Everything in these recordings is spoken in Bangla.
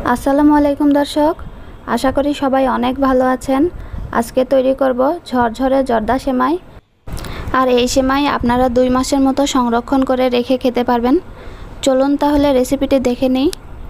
আসসালামু আলাইকুম দর্শক, আশা করি সবাই অনেক ভালো আছেন। আজকে তৈরি করব ঝরঝরে জর্দা সেমাই। আর এই সেমাই আপনারা 2 মাসের মতো সংরক্ষণ করে রেখে খেতে পারবেন। চলুন তাহলে রেসিপিটি দেখে নিই।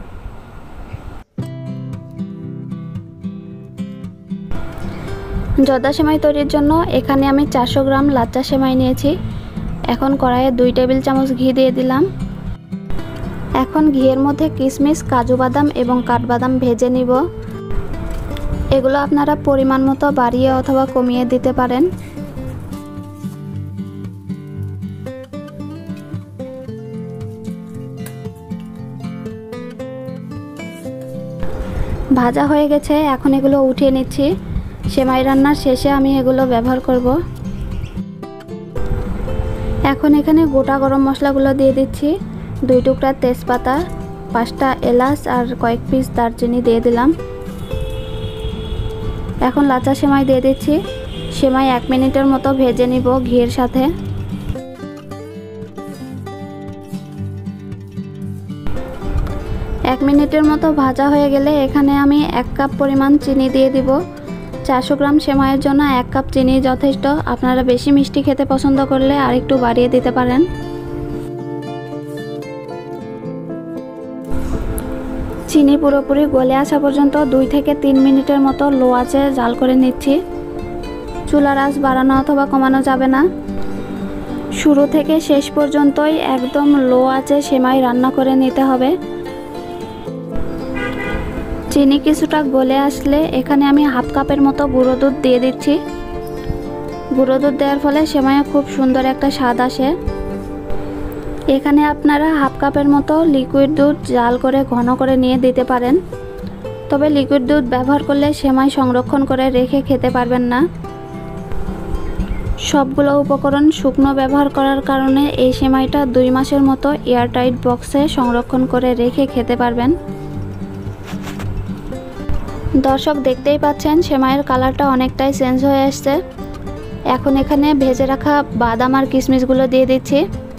জর্দা সেমাই তৈরির জন্য এখানে আমি 400 গ্রাম লাচ্চা সেমাই নিয়েছি। এখন কড়াইয়ে 2 টেবিল চামচ ঘি দিয়ে দিলাম। এখন ঘিয়ের মধ্যে কিশমিশ, কাজু বাদাম এবং কাঠবাদাম ভেজে নিব। এগুলো আপনারা পরিমাণ মতো বাড়িয়ে অথবা কমিয়ে দিতে পারেন। ভাজা হয়ে গেছে, এখন এগুলো উঠিয়ে নিচ্ছি। সেমাই রান্নার শেষে আমি এগুলো ব্যবহার করব। এখন এখানে গোটা গরম মশলাগুলো দিয়ে দিচ্ছি। 2 টুকরা তেজপাতা, 5টা এলাচ আর কয়েক পিস দারচিনি দিয়ে দিলাম। এখন লাচ্চা সেমাই দিয়ে দিচ্ছি। সেমাই 1 মিনিটের মতো ভেজে নিব ঘিয়ের সাথে। এক মিনিটের মতো ভাজা হয়ে গেলে এখানে আমি 1 কাপ পরিমাণ চিনি দিয়ে দিব। 400 গ্রাম সেমাইয়ের জন্য 1 কাপ চিনি যথেষ্ট। আপনারা বেশি মিষ্টি খেতে পছন্দ করলে আরেকটু বাড়িয়ে দিতে পারেন। চিনি পুরোপুরি গলে আসা পর্যন্ত 2 থেকে 3 মিনিটের মতো লো আঁচে জাল করে নিচ্ছি। চুলার আঁচ বাড়ানো অথবা কমানো যাবে না। শুরু থেকে শেষ পর্যন্তই একদম লো আঁচে সেমাই রান্না করে নিতে হবে। চিনি কিছুটা গলে আসলে এখানে আমি 1/2 কাপের মতো গুঁড়ো দুধ দিয়ে দিচ্ছি। গুঁড়ো দুধ দেওয়ার ফলে সেমাইয়ে খুব সুন্দর একটা স্বাদ আসে। এখানে আপনারা 1/2 কাপের মতো লিকুইড দুধ জাল করে ঘন করে নিয়ে দিতে পারেন। তবে লিকুইড দুধ ব্যবহার করলে সেমাই সংরক্ষণ করে রেখে খেতে পারবেন না। সবগুলো উপকরণ শুকনো ব্যবহার করার কারণে এই সেমাইটা 2 মাসের মতো এয়ারটাইট বক্সে সংরক্ষণ করে রেখে খেতে পারবেন। দর্শক দেখতেই পাচ্ছেন সেমাইয়ের কালারটা অনেকটাই চেঞ্জ হয়ে আসছে। এখন এখানে ভেজে রাখা বাদাম আর কিশমিশগুলো দিয়ে দিচ্ছি।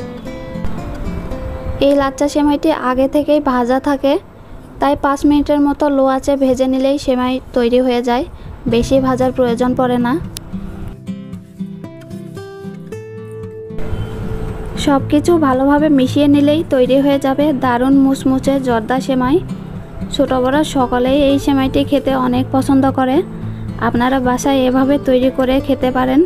এই লাচ্চা সেমাইটি আগে থেকেই ভাজা থাকে, তাই 5 মিনিটের মতো লো আঁচে ভেজে নিলেই সেমাই তৈরি হয়ে যায়। বেশি ভাজার প্রয়োজন পড়ে না। সব কিছু ভালোভাবে মিশিয়ে নিলেই তৈরি হয়ে যাবে দারুণ মুচমুচে জর্দা সেমাই। ছোট বড় সকলেই এই সেমাইটি খেতে অনেক পছন্দ করে। আপনারা বাসায় এভাবে তৈরি করে খেতে পারেন।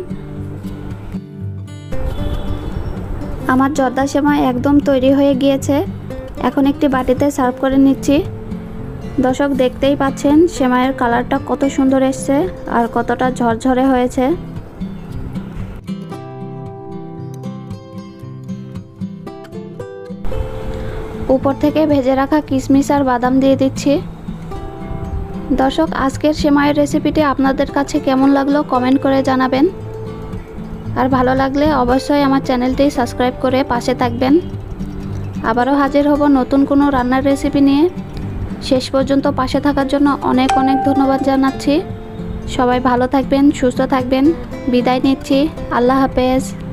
আমার জর্দা সেমাই একদম তৈরি হয়ে গিয়েছে। এখন একটি বাটিতে সার্ভ করে নিচ্ছি। দর্শক দেখতেই পাচ্ছেন সেমাইয়ের কালারটা কত সুন্দর এসছে আর কতটা ঝরঝরে হয়েছে। উপর থেকে ভেজে রাখা কিশমিশ আর বাদাম দিয়ে দিচ্ছি। দর্শক আজকের সেমাইয়ের রেসিপিটি আপনাদের কাছে কেমন লাগলো কমেন্ট করে জানাবেন। আর ভালো লাগলে অবশ্যই আমার চ্যানেলটি সাবস্ক্রাইব করে পাশে থাকবেন। আবারও হাজির হব নতুন কোনো রান্নার রেসিপি নিয়ে। শেষ পর্যন্ত পাশে থাকার জন্য অনেক অনেক ধন্যবাদ জানাচ্ছি। সবাই ভালো থাকবেন, সুস্থ থাকবেন। বিদায় নিচ্ছি। আল্লাহ হাফেজ।